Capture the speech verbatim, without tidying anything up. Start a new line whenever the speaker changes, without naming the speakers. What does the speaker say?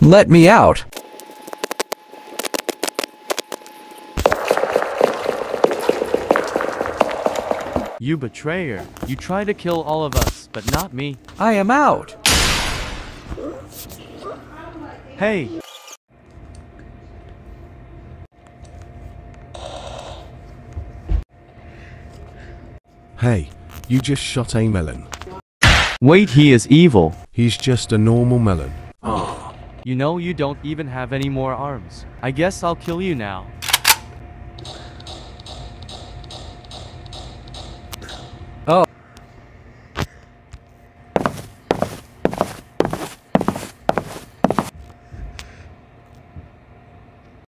Let me out.
You betrayer. You try to kill all of us, but not me.
I am out.
Hey!
Hey, you just shot a melon.
Wait, he is evil.
He's just a normal melon.
You know you don't even have any more arms. I guess I'll kill you now.